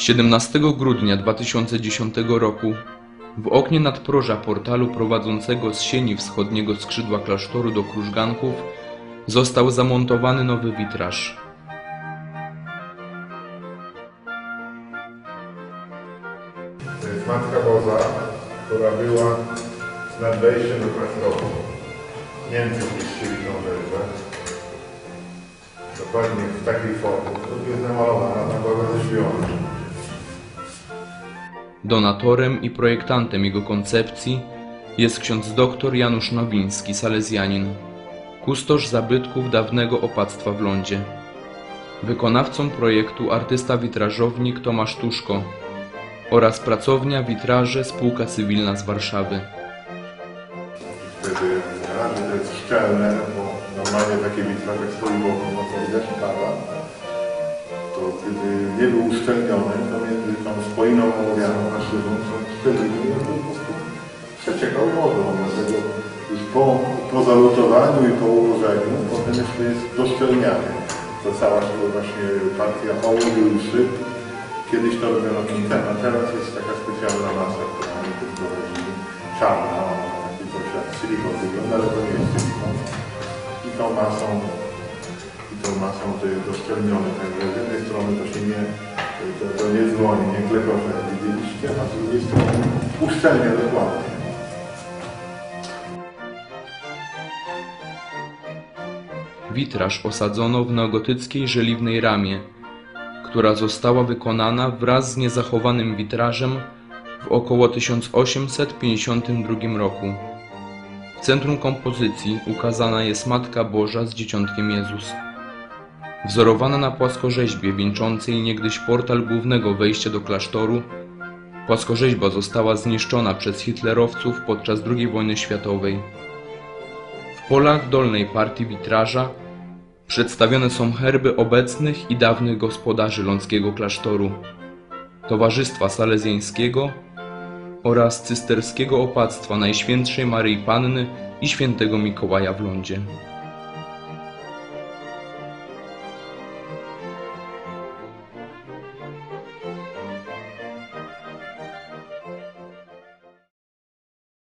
17 grudnia 2010 roku w oknie nadproża portalu prowadzącego z sieni wschodniego skrzydła klasztoru do krużganków został zamontowany nowy witraż. To jest Matka Boża, która była nad wejściem do klasztoru. Niemcy zniszczyli tą wieżę. Dokładnie w takiej formie. To jest namalowana na Boga ze świąt. Donatorem i projektantem jego koncepcji jest ksiądz dr Janusz Nowiński, salezjanin, kustosz zabytków dawnego opactwa w Lądzie. Wykonawcą projektu artysta witrażownik Tomasz Tuszko oraz pracownia Witraże Spółka Cywilna z Warszawy. Wtedy to jest szczelne, bo normalnie takie witraże jak stoi wokół, no to widać pada. To kiedy nie był uszczelniony, to między tą spoiną ołowianą a szybą są szczeliny i on po prostu przeciekał wodą. Dlatego już po zalutowaniu i po ułożeniu potem jeszcze jest doszczelnianie. To cała właśnie partia ołowiu i szyb. Kiedyś to robiono kintem, a teraz jest taka specjalna masa, która mi tu prowadzili. Czarna, taki coś jak silikon wygląda, ale to nie jest silikon. I tą masą to jest doszczelnione. Także z jednej strony to się nie dzwoni, nie klekocze, jak widzieliście, a z drugiej strony uszczelnia dokładnie. Witraż osadzono w neogotyckiej żeliwnej ramie, która została wykonana wraz z niezachowanym witrażem w około 1852 roku. W centrum kompozycji ukazana jest Matka Boża z Dzieciątkiem Jezus. Wzorowana na płaskorzeźbie wieńczącej niegdyś portal głównego wejścia do klasztoru, płaskorzeźba została zniszczona przez hitlerowców podczas II wojny światowej. W polach dolnej partii witraża przedstawione są herby obecnych i dawnych gospodarzy lądzkiego klasztoru, Towarzystwa Salezjańskiego oraz cysterskiego opactwa Najświętszej Maryi Panny i Świętego Mikołaja w Lądzie.